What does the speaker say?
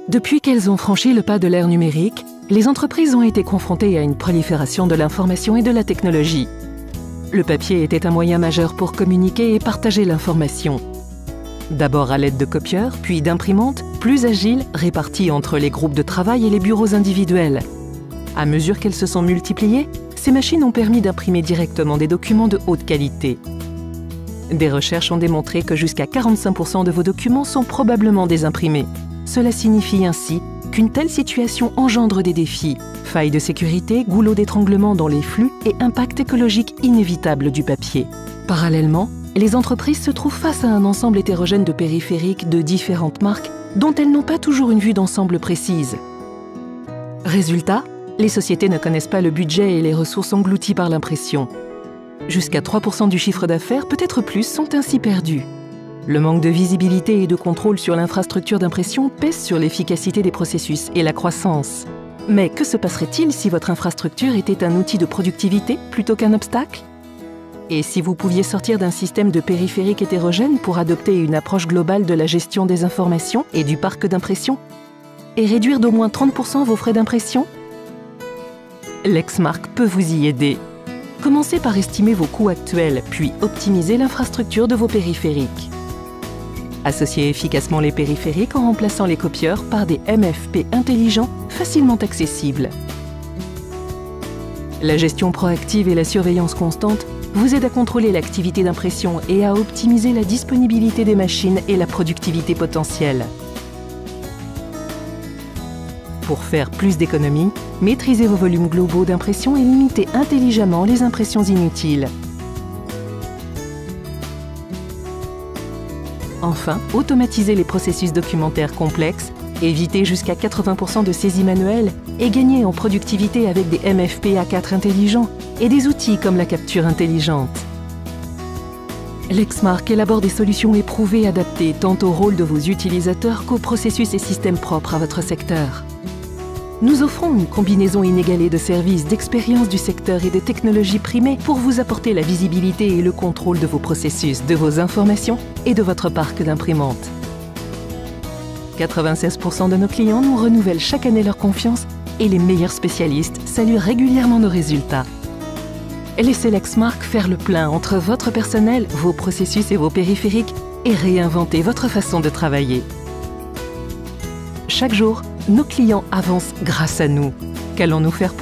Depuis qu'elles ont franchi le pas de l'ère numérique, les entreprises ont été confrontées à une prolifération de l'information et de la technologie. Le papier était un moyen majeur pour communiquer et partager l'information. D'abord à l'aide de copieurs, puis d'imprimantes, plus agiles, réparties entre les groupes de travail et les bureaux individuels. À mesure qu'elles se sont multipliées, ces machines ont permis d'imprimer directement des documents de haute qualité. Des recherches ont démontré que jusqu'à 45% de vos documents sont probablement désimprimés. Cela signifie ainsi qu'une telle situation engendre des défis, failles de sécurité, goulot d'étranglement dans les flux et impact écologique inévitable du papier. Parallèlement, les entreprises se trouvent face à un ensemble hétérogène de périphériques de différentes marques dont elles n'ont pas toujours une vue d'ensemble précise. Résultat, les sociétés ne connaissent pas le budget et les ressources englouties par l'impression. Jusqu'à 3% du chiffre d'affaires, peut-être plus, sont ainsi perdus. Le manque de visibilité et de contrôle sur l'infrastructure d'impression pèse sur l'efficacité des processus et la croissance. Mais que se passerait-il si votre infrastructure était un outil de productivité plutôt qu'un obstacle? Et si vous pouviez sortir d'un système de périphériques hétérogènes pour adopter une approche globale de la gestion des informations et du parc d'impression? Et réduire d'au moins 30% vos frais d'impression? Lexmark peut vous y aider. Commencez par estimer vos coûts actuels, puis optimiser l'infrastructure de vos périphériques. Associez efficacement les périphériques en remplaçant les copieurs par des MFP intelligents facilement accessibles. La gestion proactive et la surveillance constante vous aident à contrôler l'activité d'impression et à optimiser la disponibilité des machines et la productivité potentielle. Pour faire plus d'économies, maîtrisez vos volumes globaux d'impression et limitez intelligemment les impressions inutiles. Enfin, automatisez les processus documentaires complexes, évitez jusqu'à 80% de saisies manuelles et gagnez en productivité avec des MFP A4 intelligents et des outils comme la capture intelligente. Lexmark élabore des solutions éprouvées adaptées tant au rôle de vos utilisateurs qu'aux processus et systèmes propres à votre secteur. Nous offrons une combinaison inégalée de services, d'expériences du secteur et de technologies primées pour vous apporter la visibilité et le contrôle de vos processus, de vos informations et de votre parc d'imprimantes. 96% de nos clients nous renouvellent chaque année leur confiance et les meilleurs spécialistes saluent régulièrement nos résultats. Laissez Lexmark faire le plein entre votre personnel, vos processus et vos périphériques et réinventer votre façon de travailler. Chaque jour, nos clients avancent grâce à nous. Qu'allons-nous faire pour vous ?